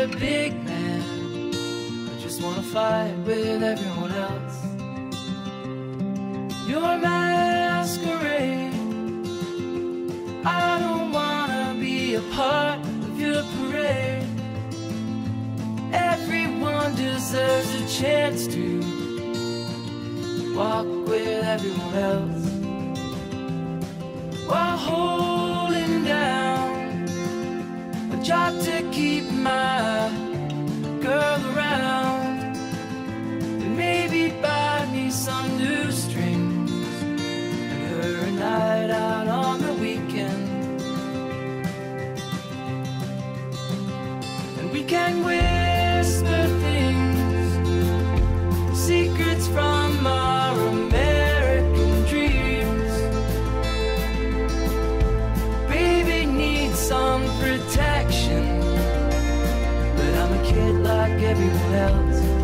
a big man. I just wanna fight with everyone else. Your masquerade, I don't wanna be a part of your parade. Everyone deserves a chance to walk with everyone else, while holding down a job to keep my girl around, and maybe buy me some new strings and her a night out on the weekend. And we can whisper things, secrets from our American dreams. Baby needs some protection, but I'm a kid like everyone else.